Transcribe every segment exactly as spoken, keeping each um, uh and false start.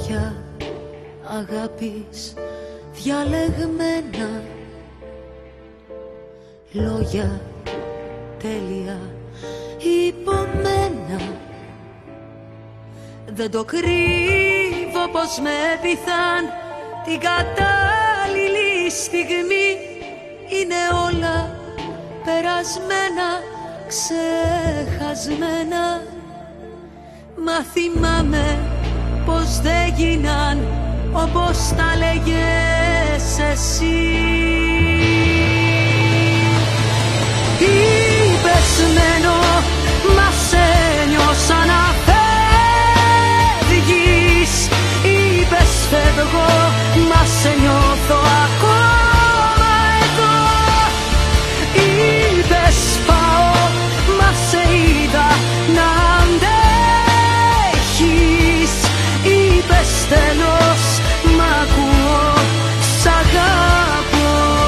λόγια αγάπης διαλεγμένα, λόγια τέλεια υπομένα. Δεν το κρύβω πως με έπειθαν την κατάλληλη στιγμή. Είναι όλα περασμένα, ξεχασμένα. Μα θυμάμαι πως δεν γίναν όπως τα λέγες εσύ. Είπες μένω, μα σε νιώσα να φεύγεις. Είπες φεύγω, μα σε νιώθω ακόμα εδώ. Είπες πάω, μα σε είδα να αντέχεις. Είπες τέλος, μ' ακούω, σ' αγαπώ.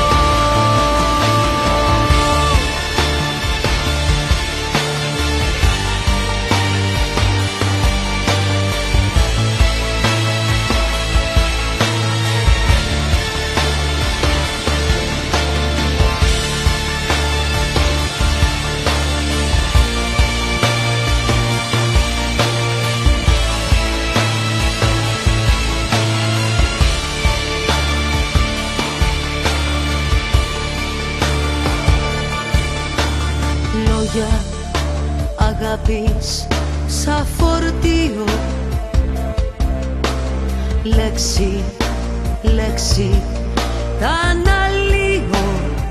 Λόγια αγάπης σαν φορτίο, λέξη, λέξη τα αναλύω.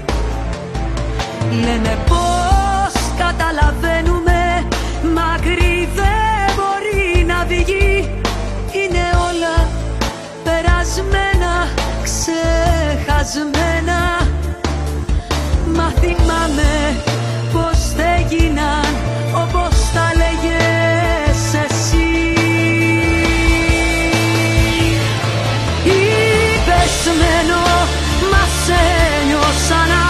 Λένε πως καταλαβαίνουμε, μακρύ δεν μπορεί να βγει. Είναι όλα περασμένα, ξεχασμένα. Μα θυμάμαι πως δεν γίναν όπως τα λέγες εσύ. Είπες μένω, μα σε νιώσα να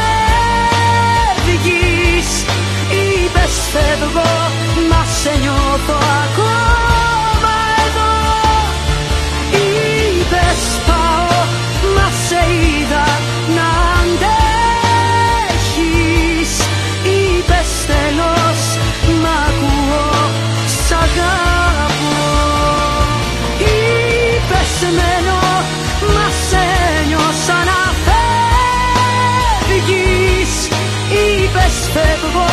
φεύγεις. Είπες φεύγω, μα σε νιώθω ακόμα εδώ. Είπες πάω, μα σε είδα να αντέχεις. Είπες τέλος, μ' ακούω, σ' αγαπώ. Είπες μένω, μα σε νιώσα να φεύγεις. Είπες φεύγω,